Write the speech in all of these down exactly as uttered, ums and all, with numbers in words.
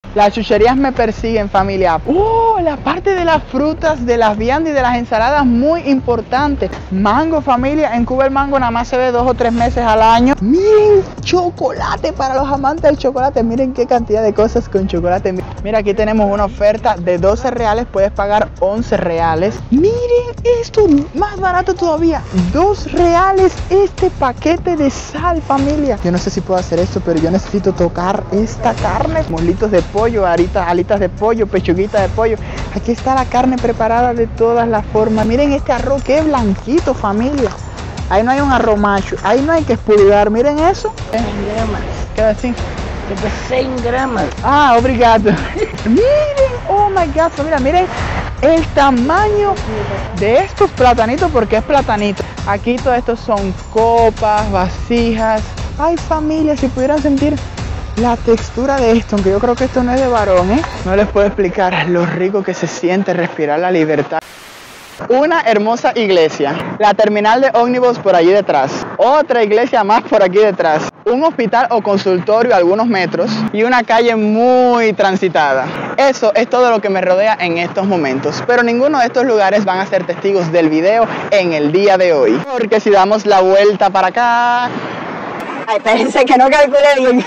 Las chucherías me persiguen, familia. ¡Oh! La parte de las frutas, de las viandas y de las ensaladas, muy importante. Mango, familia. En Cuba el mango nada más se ve dos o tres meses al año. Miren, chocolate para los amantes del chocolate. Miren qué cantidad de cosas con chocolate. Mira, aquí tenemos una oferta de doce reales. Puedes pagar once reales. Miren esto, más barato todavía. dos reales este paquete de sal, familia. Yo no sé si puedo hacer esto, pero yo necesito tocar esta carne. Molitos de pollo, aritas, alitas de pollo, pechuguita de pollo. Aquí está la carne preparada de todas las formas. Miren este arroz, qué blanquito, familia. Ahí no hay un arroz macho, ahí no hay que expulgar. Miren eso. cem gramas. ¿Qué así? cem gramas. Ah, obrigado. Miren, oh my god, familia, miren el tamaño de estos platanitos, porque es platanito. Aquí todo esto son copas, vasijas. Ay, familia, si pudieran sentir la textura de esto, aunque yo creo que esto no es de varón, ¿eh? No les puedo explicar lo rico que se siente respirar la libertad. Una hermosa iglesia, la terminal de ómnibus por allí detrás, otra iglesia más por aquí detrás, un hospital o consultorio a algunos metros y una calle muy transitada. Eso es todo lo que me rodea en estos momentos, pero ninguno de estos lugares van a ser testigos del video en el día de hoy, porque si damos la vuelta para acá... Ay, espérense que no calcule bien.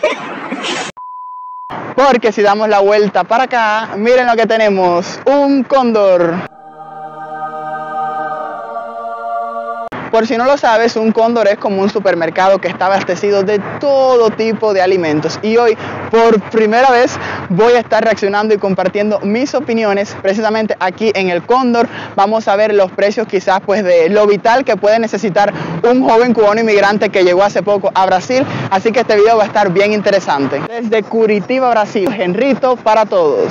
Porque si damos la vuelta para acá, miren lo que tenemos, un cóndor. Por si no lo sabes, un cóndor es como un supermercado que está abastecido de todo tipo de alimentos. Y hoy, por primera vez, voy a estar reaccionando y compartiendo mis opiniones precisamente aquí en el Cóndor. Vamos a ver los precios quizás pues de lo vital que puede necesitar un joven cubano inmigrante que llegó hace poco a Brasil. Así que este video va a estar bien interesante. Desde Curitiba, Brasil, Henrito para todos.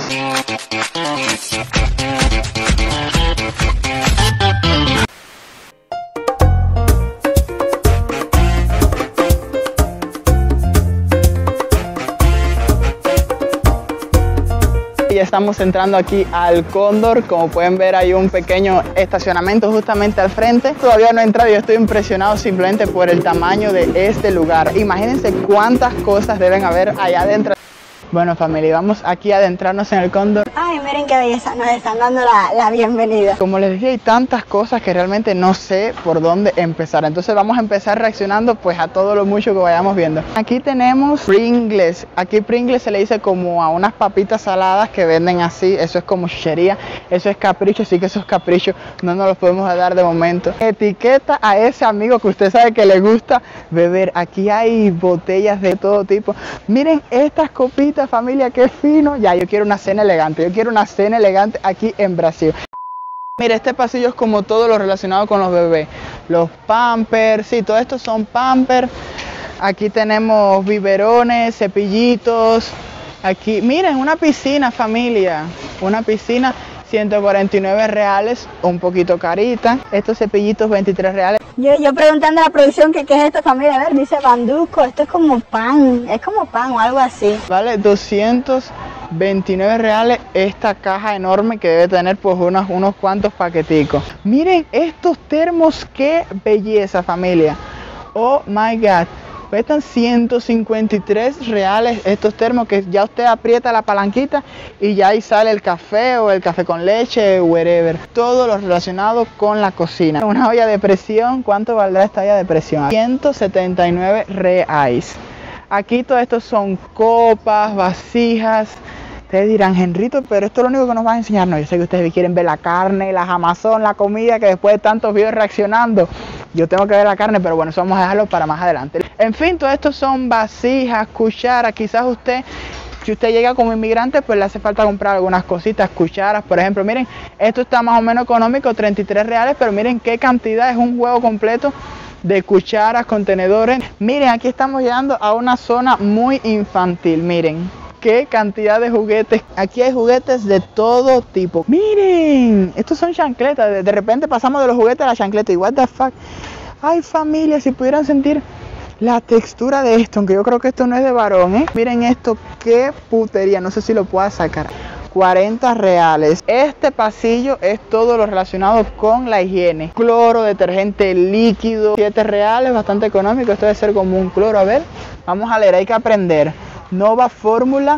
Y estamos entrando aquí al Cóndor. Como pueden ver, hay un pequeño estacionamiento justamente al frente. Todavía no he entrado y estoy impresionado simplemente por el tamaño de este lugar. Imagínense cuántas cosas deben haber allá adentro. Bueno, familia, vamos aquí a adentrarnos en el Cóndor. Ay, miren qué belleza, nos están dando la, la bienvenida. Como les dije, hay tantas cosas que realmente no sé por dónde empezar. Entonces vamos a empezar reaccionando pues a todo lo mucho que vayamos viendo. Aquí tenemos Pringles. Aquí Pringles se le dice como a unas papitas saladas que venden así. Eso es como chuchería, eso es capricho, así que esos caprichos no nos los podemos dar de momento. Etiqueta a ese amigo que usted sabe que le gusta beber. Aquí hay botellas de todo tipo. Miren estas copitas, familia, qué fino. Ya, yo quiero una cena elegante. Yo quiero una cena elegante aquí en Brasil. Mira, este pasillo es como todo lo relacionado con los bebés. Los pampers, sí, todo esto son pampers. Aquí tenemos biberones, cepillitos. Aquí, miren, una piscina, familia. Una piscina, ciento cuarenta y nueve reales, un poquito carita. Estos cepillitos, veintitrés reales. Yo, yo preguntando a la producción que qué es esto, familia. A ver, dice banduco, esto es como pan, es como pan o algo así. Vale doscientos veintinueve reales esta caja enorme que debe tener pues unos, unos cuantos paqueticos. Miren estos termos, qué belleza, familia. Oh my god. Cuestan ciento cincuenta y tres reales estos termos, que ya usted aprieta la palanquita y ya ahí sale el café o el café con leche, whatever. Todo lo relacionado con la cocina. Una olla de presión, ¿cuánto valdrá esta olla de presión? ciento setenta y nueve reales. Aquí todo esto son copas, vasijas. Ustedes dirán, Henrito, pero esto es lo único que nos va a enseñar. No, yo sé que ustedes quieren ver la carne, las Amazon, la comida, que después de tantos videos reaccionando, yo tengo que ver la carne, pero bueno, eso vamos a dejarlo para más adelante. En fin, todo esto son vasijas, cucharas. Quizás usted, si usted llega como inmigrante, pues le hace falta comprar algunas cositas, cucharas, por ejemplo. Miren, esto está más o menos económico, treinta y tres reales, pero miren qué cantidad, es un juego completo de cucharas, contenedores. Miren, aquí estamos llegando a una zona muy infantil, miren. Qué cantidad de juguetes. Aquí hay juguetes de todo tipo. Miren, estos son chancletas. De, de repente pasamos de los juguetes a la chancleta. Y what the fuck. Ay, familia, si pudieran sentir la textura de esto, aunque yo creo que esto no es de varón, ¿eh? Miren esto, qué putería. No sé si lo pueda sacar. cuarenta reales. Este pasillo es todo lo relacionado con la higiene. Cloro, detergente líquido. siete reales, bastante económico. Esto debe ser como un cloro. A ver, vamos a leer, hay que aprender. Nova Fórmula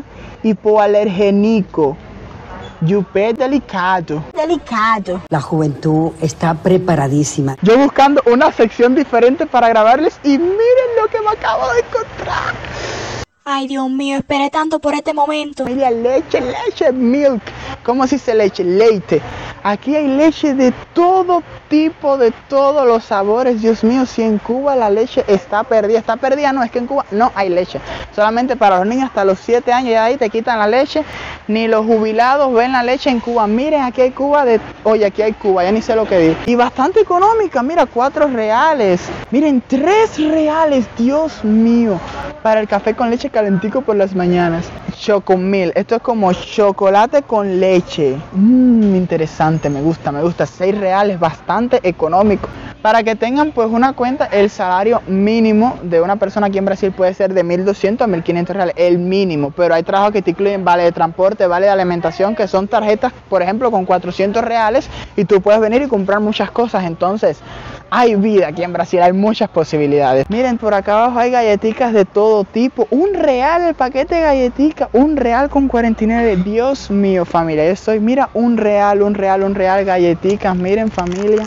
hipoalergénico. Yupé delicado. Delicado. La juventud está preparadísima. Yo buscando una sección diferente para grabarles y miren lo que me acabo de encontrar. Ay, Dios mío, esperé tanto por este momento. Familia, leche, leche, milk. ¿Cómo se dice leche? Leite. Aquí hay leche de todo tipo, de todos los sabores. Dios mío, si en Cuba la leche está perdida. Está perdida, no, es que en Cuba no hay leche. Solamente para los niños hasta los siete años y ahí te quitan la leche. Ni los jubilados ven la leche en Cuba. Miren, aquí hay Cuba de... Oye, aquí hay Cuba, ya ni sé lo que digo. Y bastante económica, mira, cuatro reales. Miren, tres reales, Dios mío. Para el café con leche calentico por las mañanas. Chocomil, esto es como chocolate con leche. Mmm, interesante, me gusta, me gusta. seis reales, bastante económico. Para que tengan pues una cuenta, el salario mínimo de una persona aquí en Brasil puede ser de mil doscientos a mil quinientos reales, el mínimo. Pero hay trabajos que te incluyen vale de transporte, vale de alimentación, que son tarjetas, por ejemplo, con cuatrocientos reales y tú puedes venir y comprar muchas cosas. Entonces, hay vida aquí en Brasil, hay muchas posibilidades. Miren, por acá abajo hay galletitas de todo tipo. Un real el paquete de galletitas, un real con cuarenta y nueve. Dios mío, familia, yo soy, mira, un real, un real, un real, galletitas, miren, familia.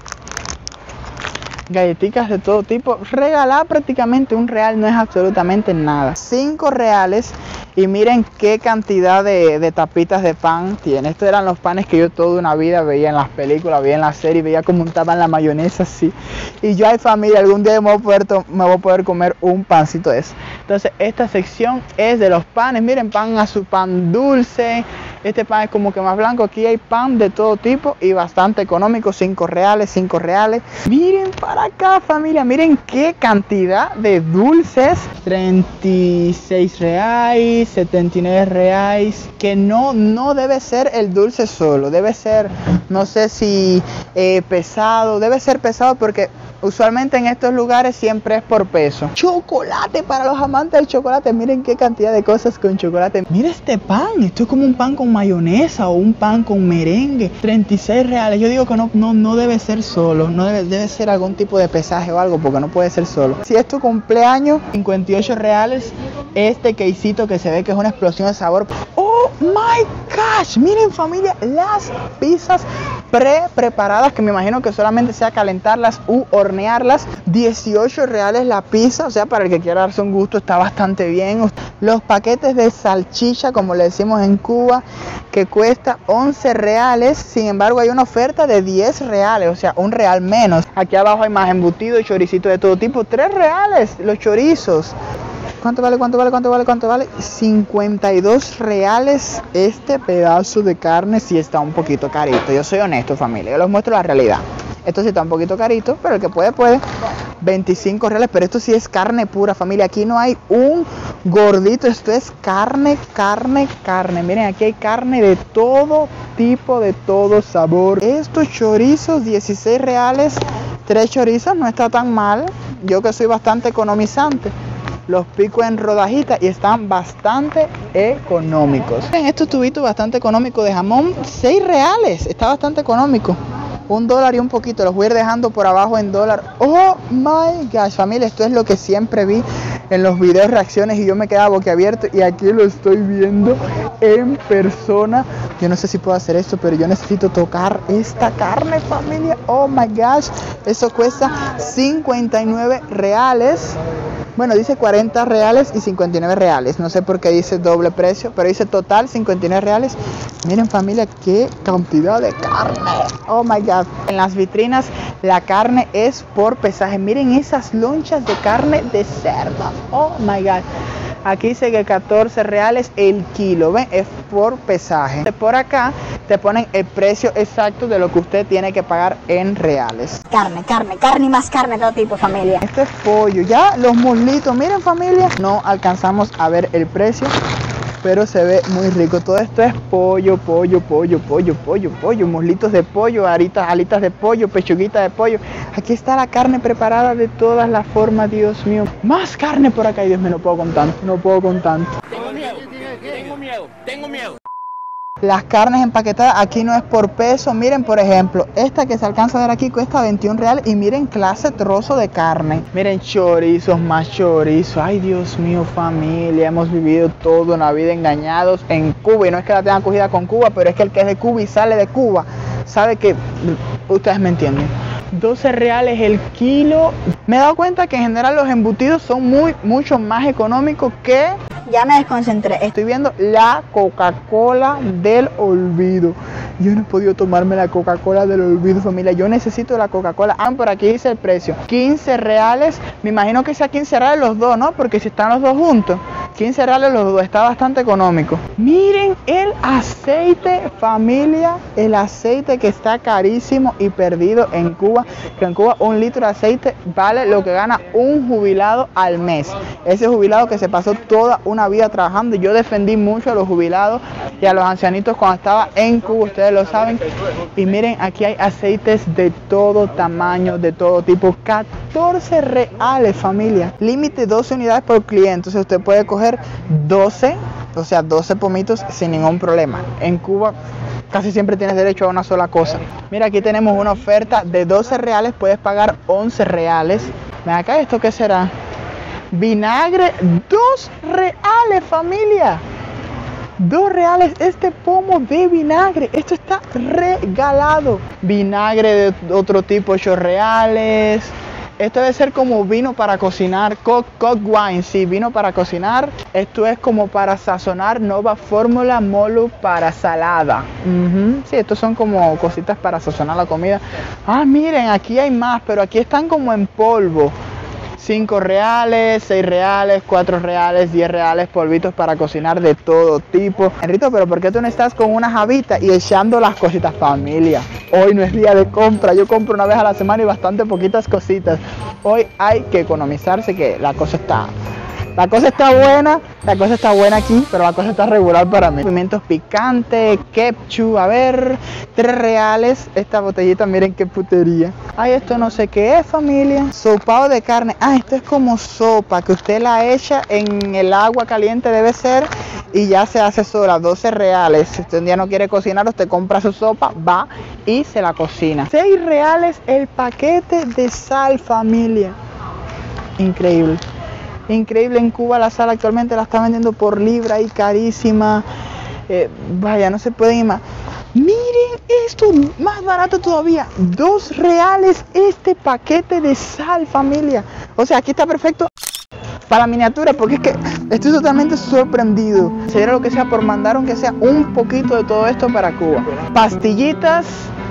Galletitas de todo tipo, regalar prácticamente un real no es absolutamente nada. Cinco reales y miren qué cantidad de, de tapitas de pan tiene. Estos eran los panes que yo toda una vida veía en las películas, veía en las series, veía cómo untaban la mayonesa así. Y yo, ay familia, algún día me voy a poder, me voy a poder comer un pancito de eso. Entonces esta sección es de los panes, miren, pan azul, pan dulce. Este pan es como que más blanco. Aquí hay pan de todo tipo y bastante económico. cinco reales, cinco reales. Miren para acá, familia. Miren qué cantidad de dulces. treinta y seis reales, setenta y nueve reales. Que no, no debe ser el dulce solo. Debe ser, no sé si eh, pesado. Debe ser pesado porque usualmente en estos lugares siempre es por peso. Chocolate para los amantes del chocolate. Miren qué cantidad de cosas con chocolate. Mira este pan. Esto es como un pan con mayonesa o un pan con merengue. treinta y seis reales. Yo digo que no, no, no debe ser solo. No debe, debe ser algún tipo de pesaje o algo porque no puede ser solo. Si es tu cumpleaños, cincuenta y ocho reales. Este quesito que se ve que es una explosión de sabor. Oh my gosh. Miren familia, las pizzas pre-preparadas que me imagino que solamente sea calentarlas u hornearlas. dieciocho reales la pizza, o sea, para el que quiera darse un gusto está bastante bien. Los paquetes de salchicha, como le decimos en Cuba, que cuesta once reales. Sin embargo, hay una oferta de diez reales, o sea, un real menos. Aquí abajo hay más embutidos y choricitos de todo tipo. tres reales los chorizos. ¿Cuánto vale? ¿Cuánto vale? ¿Cuánto vale? ¿Cuánto vale? cincuenta y dos reales este pedazo de carne. Sí está un poquito carito. Yo soy honesto, familia. Yo les muestro la realidad. Esto sí está un poquito carito, pero el que puede, puede. veinticinco reales, pero esto sí es carne pura, familia. Aquí no hay un gordito. Esto es carne, carne, carne. Miren, aquí hay carne de todo tipo, de todo sabor. Estos chorizos, dieciséis reales. Tres chorizos, no está tan mal. Yo que soy bastante economizante. Los pico en rodajitas y están bastante económicos. En estos tubitos bastante económicos de jamón, seis reales. Está bastante económico. Un dólar y un poquito. Los voy a ir dejando por abajo en dólar. Oh my gosh, familia. Esto es lo que siempre vi en los videos reacciones y yo me quedaba boquiabierto. Y aquí lo estoy viendo en persona. Yo no sé si puedo hacer esto, pero yo necesito tocar esta carne, familia. Oh my gosh. Eso cuesta cincuenta y nueve reales. Bueno, dice cuarenta reales y cincuenta y nueve reales. No sé por qué dice doble precio, pero dice total cincuenta y nueve reales. Miren familia, qué cantidad de carne. Oh my god. En las vitrinas la carne es por pesaje. Miren esas lonchas de carne de cerdo. Oh my god. Aquí dice que catorce reales el kilo, ¿ven? Es por pesaje. Por acá te ponen el precio exacto de lo que usted tiene que pagar en reales. Carne, carne, carne y más carne de todo tipo, familia. Este es pollo. Ya los muslitos, miren familia, no alcanzamos a ver el precio, pero se ve muy rico. Todo esto es pollo, pollo, pollo, pollo, pollo, pollo, muslitos de pollo, aritas, alitas de pollo, pechuguitas de pollo. Aquí está la carne preparada de todas las formas, Dios mío. Más carne por acá, y Dios mío, no puedo con tanto, no puedo con tanto. Tengo miedo, tengo miedo, tengo miedo. Las carnes empaquetadas aquí no es por peso. Miren, por ejemplo, esta que se alcanza a ver aquí cuesta veintiún reales. Y miren, clase trozo de carne. Miren, chorizos, más chorizos. Ay, Dios mío, familia. Hemos vivido toda una vida engañados en Cuba. Y no es que la tengan cogida con Cuba, pero es que el que es de Cuba y sale de Cuba sabe que ustedes me entienden. doce reales el kilo. Me he dado cuenta que en general los embutidos son muy, mucho más económicos que... Ya me desconcentré. Estoy viendo la Coca-Cola del olvido. Yo no he podido tomarme la Coca-Cola del olvido, familia. Yo necesito la Coca-Cola. Ah, por aquí dice el precio. quince reales. Me imagino que sea quince reales los dos, ¿no? Porque si están los dos juntos. quince reales los dos. Está bastante económico. Miren el aceite, familia. El aceite que está carísimo y perdido en Cuba. Que en Cuba un litro de aceite vale lo que gana un jubilado al mes. Ese jubilado que se pasó toda una vida trabajando. Yo defendí mucho a los jubilados y a los ancianitos cuando estaba en Cuba, ustedes lo saben. Y miren, aquí hay aceites de todo tamaño, de todo tipo. catorce reales, familia. Límite doce unidades por cliente. O sea, usted puede coger doce, o sea, doce pomitos sin ningún problema. En Cuba casi siempre tienes derecho a una sola cosa. Mira, aquí tenemos una oferta de doce reales, puedes pagar once reales. Ven acá, ¿esto qué será? Vinagre, dos reales, familia. dos reales este pomo de vinagre. Esto está regalado. Vinagre de otro tipo, ocho reales. Esto debe ser como vino para cocinar. Cook, cook wine, sí, vino para cocinar. Esto es como para sazonar. Nova Fórmula Molo para salada. Uh-huh. Sí, estos son como cositas para sazonar la comida. Ah, miren, aquí hay más, pero aquí están como en polvo. cinco reales, seis reales, cuatro reales, diez reales, polvitos para cocinar de todo tipo. Enrito, pero ¿por qué tú no estás con una jabita y echando las cositas, familia? Hoy no es día de compra, yo compro una vez a la semana y bastante poquitas cositas. Hoy hay que economizarse, que la cosa está... La cosa está buena, la cosa está buena aquí, pero la cosa está regular para mí. Pimientos picantes, ketchup, a ver, tres reales. Esta botellita, miren qué putería. Ay, esto no sé qué es, familia. Sopado de carne. Ah, esto es como sopa, que usted la echa en el agua caliente, debe ser, y ya se hace sola, doce reales. Si usted un día no quiere cocinar, usted compra su sopa, va y se la cocina. seis reales el paquete de sal, familia. Increíble. Increíble, en Cuba la sal actualmente la están vendiendo por libra y carísima. Eh, vaya, no se pueden imaginar. Miren esto, más barato todavía. Dos reales este paquete de sal, familia. O sea, aquí está perfecto para miniatura, porque es que estoy totalmente sorprendido. Sería lo que sea por mandar, aunque sea un poquito de todo esto para Cuba. Pastillitas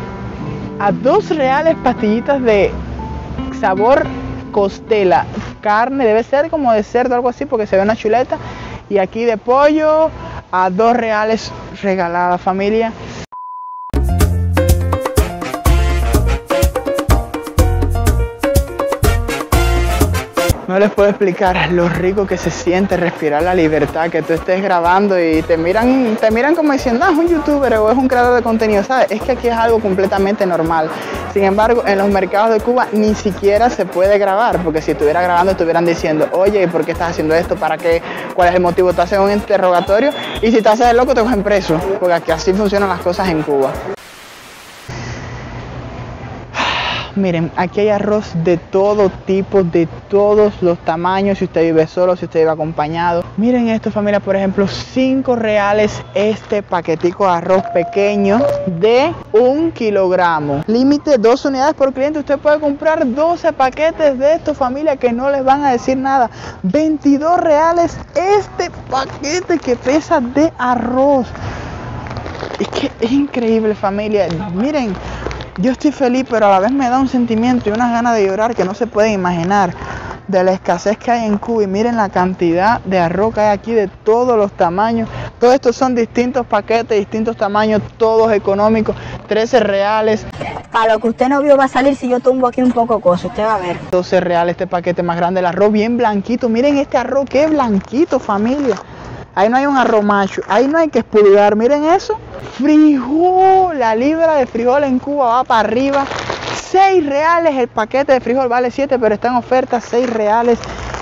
a dos reales, pastillitas de sabor costela, carne, debe ser como de cerdo, algo así, porque se ve una chuleta. Y aquí de pollo a dos reales regalada, familia. No les puedo explicar lo rico que se siente respirar la libertad, que tú estés grabando y te miran, te miran como diciendo, ah, es un youtuber o es un creador de contenido, ¿sabes? Es que aquí es algo completamente normal. Sin embargo, en los mercados de Cuba ni siquiera se puede grabar, porque si estuviera grabando estuvieran diciendo, oye, ¿por qué estás haciendo esto? ¿Para qué? ¿Cuál es el motivo? Te hacen un interrogatorio y si te haces el loco te cogen preso, porque aquí así funcionan las cosas en Cuba. Miren, aquí hay arroz de todo tipo, de todos los tamaños, si usted vive solo, si usted vive acompañado. Miren esto, familia, por ejemplo, cinco reales este paquetico de arroz pequeño de un kilogramo. Límite dos unidades por cliente, usted puede comprar doce paquetes de esto, familia, que no les van a decir nada. veintidós reales este paquete que pesa de arroz. Es que es increíble, familia. Miren, yo estoy feliz, pero a la vez me da un sentimiento y unas ganas de llorar que no se pueden imaginar de la escasez que hay en Cuba. Y miren la cantidad de arroz que hay aquí de todos los tamaños. Todos estos son distintos paquetes, distintos tamaños, todos económicos, trece reales. Para lo que usted no vio va a salir si yo tumbo aquí un poco cosa, usted va a ver. doce reales este paquete más grande, el arroz bien blanquito. Miren este arroz, qué blanquito, familia. Ahí no hay un arroz macho, ahí no hay que expulgar, miren eso. Frijol, la libra de frijol en Cuba va para arriba. seis reales el paquete de frijol, vale siete, pero está en oferta, seis reales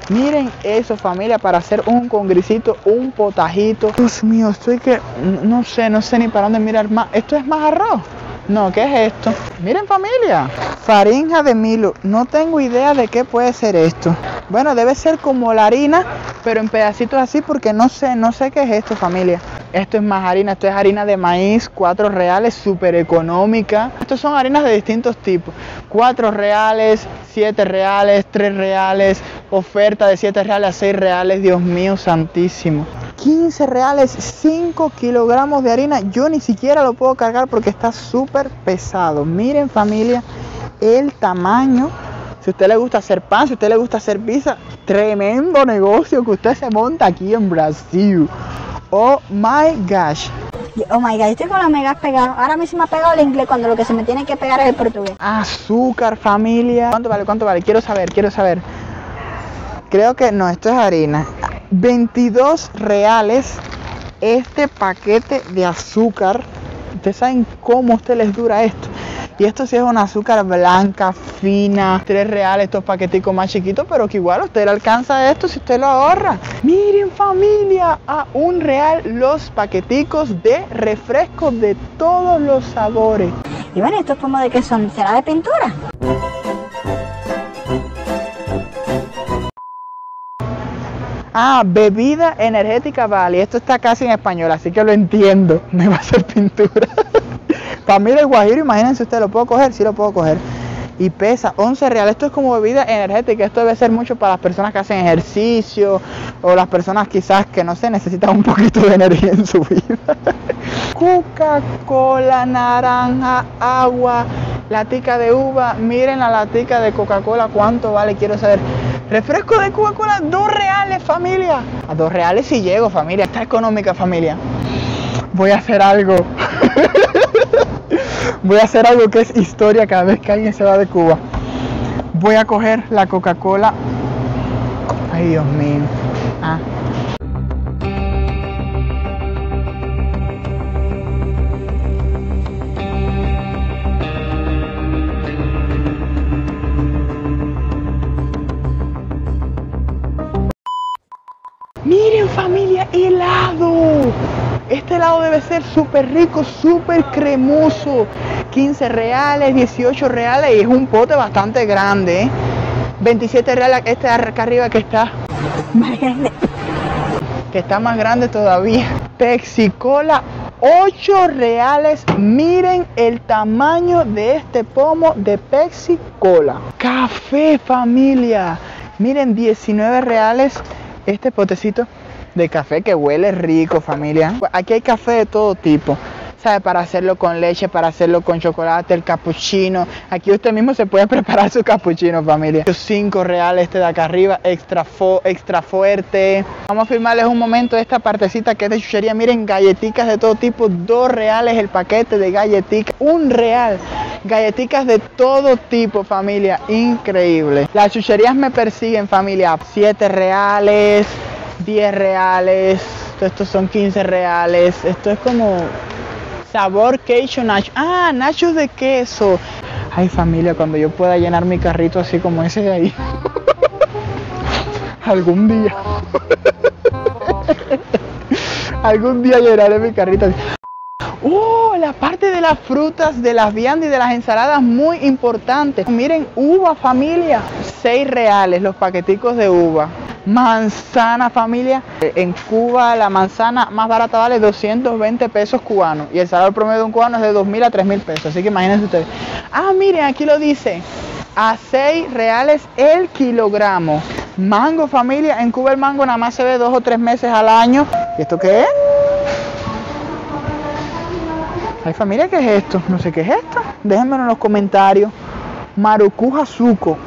Miren eso, familia, para hacer un congrisito, un potajito. Dios mío, estoy que no sé, no sé ni para dónde mirar más. ¿Esto es más arroz? No, ¿qué es esto? Miren, familia, farinha de Milo. No tengo idea de qué puede ser esto. Bueno, debe ser como la harina, pero en pedacitos así, porque no sé, no sé qué es esto, familia. Esto es más harina, esto es harina de maíz, cuatro reales, súper económica. Estos son harinas de distintos tipos. cuatro reales, siete reales, tres reales, oferta de siete reales a seis reales, Dios mío santísimo. quince reales, cinco kilogramos de harina. Yo ni siquiera lo puedo cargar porque está súper pesado. Miren, familia, el tamaño. Si a usted le gusta hacer pan, si a usted le gusta hacer pizza, tremendo negocio que usted se monta aquí en Brasil. Oh my gosh. Oh my god, estoy con la mega pegado. Ahora a mí se me ha pegado el inglés cuando lo que se me tiene que pegar es el portugués. Azúcar, familia. ¿Cuánto vale? ¿Cuánto vale? Quiero saber, quiero saber. Creo que no, esto es harina. veintidós reales este paquete de azúcar. Ustedes saben cómo a ustedes les dura esto. Y esto sí es una azúcar blanca, fina, tres reales, estos paqueticos más chiquitos, pero que igual a usted le alcanza esto si usted lo ahorra. Miren, familia, a un real los paqueticos de refrescos de todos los sabores. Y bueno, ¿estos pomos de qué son? ¿Será de pintura? Ah, bebida energética Vale. Esto está casi en español, así que lo entiendo. Me va a hacer pintura. Familia del Guajiro, imagínense ustedes, ¿lo puedo coger? Sí lo puedo coger. Y pesa once reales. Esto es como bebida energética. Esto debe ser mucho para las personas que hacen ejercicio o las personas quizás que no sé, necesitan un poquito de energía en su vida. Coca-Cola, naranja, agua, latica de uva. Miren la latica de Coca-Cola, ¿cuánto vale? Quiero saber. Refresco de Coca-Cola, dos reales, familia. A dos reales si llego, familia. Está económica, familia. Voy a hacer algo. Voy a hacer algo que es historia cada vez que alguien se va de Cuba. Voy a coger la Coca-Cola. Ay, Dios mío. Ah. Miren, familia, helado. Este helado debe ser súper rico, súper cremoso. quince reales, dieciocho reales y es un pote bastante grande, ¿eh? veintisiete reales este de acá arriba que está Más grande. Que está más grande todavía. Pepsi Cola, ocho reales. Miren el tamaño de este pomo de Pepsi Cola. Café, familia. Miren, diecinueve reales este potecito de café que huele rico, familia. Aquí hay café de todo tipo, ¿sabe? Para hacerlo con leche, para hacerlo con chocolate, el capuchino. Aquí usted mismo se puede preparar su capuchino, familia. cinco reales este de acá arriba, extra, fo, extra fuerte. Vamos a filmarles un momento esta partecita que es de chuchería. Miren, galletitas de todo tipo, dos reales el paquete de galletitas, un real. Galletitas de todo tipo, familia, increíble. Las chucherías me persiguen, familia. siete reales, diez reales, estos son quince reales. Esto es como sabor queijo nacho. Ah, nachos de queso. Ay, familia, cuando yo pueda llenar mi carrito así como ese de ahí. Algún día. Algún día llenaré mi carrito así. Oh, la parte de las frutas, de las viandas y de las ensaladas, muy importante. Miren, uva, familia, seis reales los paqueticos de uva. Manzana, familia, en Cuba la manzana más barata vale doscientos veinte pesos cubanos y el salario promedio de un cubano es de dos mil a tres mil pesos, así que imagínense ustedes. Ah, miren, aquí lo dice, a seis reales el kilogramo. Mango, familia, en Cuba el mango nada más se ve dos o tres meses al año. ¿Y esto qué es? Ay, familia, ¿qué es esto? No sé qué es esto. Déjenmelo en los comentarios. Marucuja suco.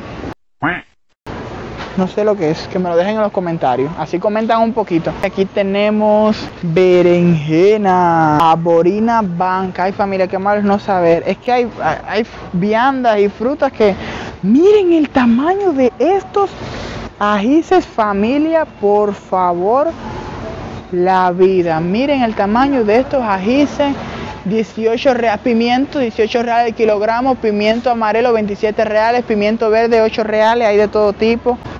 No sé lo que es, que me lo dejen en los comentarios. Así comentan un poquito. Aquí tenemos berenjena, aborina banca. Ay, familia, qué malo es no saber. Es que hay, hay viandas y frutas que... Miren el tamaño de estos ajíes, familia, por favor. La vida. Miren el tamaño de estos ajíes. dieciocho reales, pimiento dieciocho reales el kilogramo, pimiento amarelo veintisiete reales, pimiento verde ocho reales, hay de todo tipo.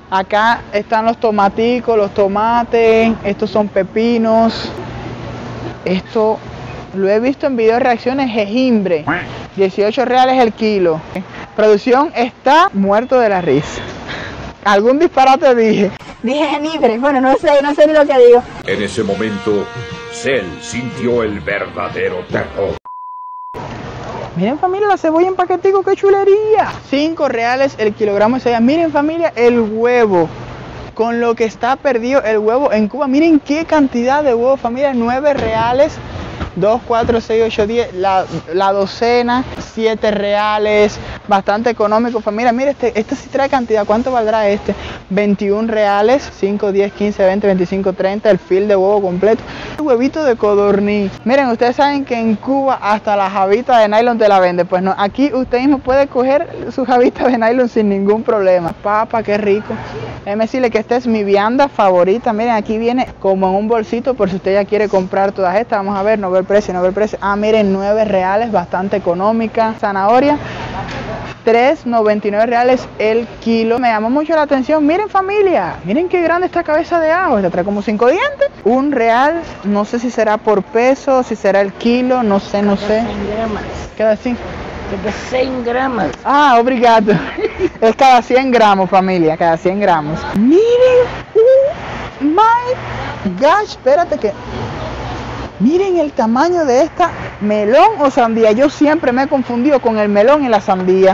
Acá están los tomaticos, los tomates, estos son pepinos. Esto lo he visto en video reacciones, jengibre, dieciocho reales el kilo. Producción está muerto de la risa. ¿Algún disparate dije? Dije jengibre, bueno, no sé, no sé ni lo que digo. En ese momento, Cell sintió el verdadero terror. Miren familia, la cebolla en paquetico, qué chulería. cinco reales el kilogramo de cebolla. Miren familia, el huevo. Con lo que está perdido el huevo en Cuba. Miren qué cantidad de huevos familia, nueve reales. dos, cuatro, seis, ocho, diez, la, la docena, siete reales, bastante económico familia. Mire, este, este sí trae cantidad, ¿cuánto valdrá este? veintiún reales, cinco, diez, quince, veinte, veinticinco, treinta, el fil de huevo completo. El huevito de codorniz. Miren, ustedes saben que en Cuba hasta la jabita de nylon te la vende. Pues no, aquí usted mismo puede coger su jabita de nylon sin ningún problema. Papa, qué rico. Déjeme decirle que esta es mi vianda favorita. Miren, aquí viene como en un bolsito por si usted ya quiere comprar todas estas. Vamos a ver, no veo el precio, no veo el precio. Ah, miren, nueve reales, bastante económica. Zanahoria, tres noventa y nueve reales el kilo. Me llamó mucho la atención. Miren familia, miren qué grande esta cabeza de ajo. Esta trae como cinco dientes. Un real, no sé si será por peso, si será el kilo, no sé, no sé. cien gramas. Queda así. De cien gramas. Ah, obrigado. Es cada cien gramos familia, cada cien gramos. Miren, oh my gosh, espérate que... Miren el tamaño de esta melón o sandía. Yo siempre me he confundido con el melón y la sandía.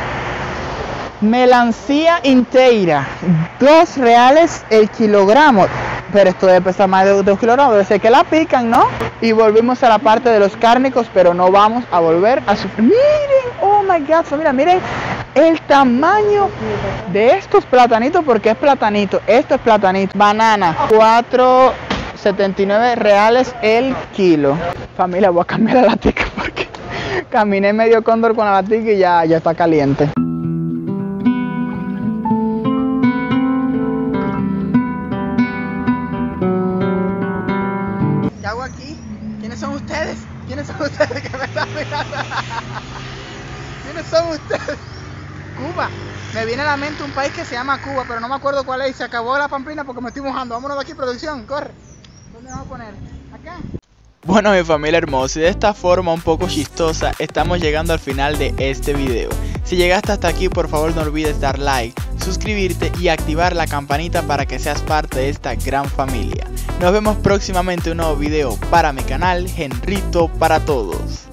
Melancía inteira, dos reales el kilogramo. Pero esto debe pesar más de dos kilogramos, debe ser que la pican, ¿no? Y volvimos a la parte de los cárnicos, pero no vamos a volver a sufrir. Miren, oh my god, familia, miren el tamaño de estos platanitos, porque es platanito, esto es platanito. Banana, cuatro setenta y nueve reales el kilo. Familia, voy a cambiar la latica porque caminé medio cóndor con la latica y ya, ya está caliente. ¿Qué hago aquí? ¿Quiénes son ustedes? ¿Quiénes son ustedes que me están mirando? ¿Quiénes son ustedes? Cuba. Me viene a la mente un país que se llama Cuba, pero no me acuerdo cuál es. Se acabó la pamplina porque me estoy mojando. Vámonos de aquí, producción, corre. ¿Dónde vamos a poner? Acá. Bueno, mi familia hermosa, y de esta forma un poco chistosa estamos llegando al final de este video. Si llegaste hasta aquí, por favor no olvides dar like, suscribirte y activar la campanita para que seas parte de esta gran familia. Nos vemos próximamente en un nuevo video para mi canal Henrito para Todos.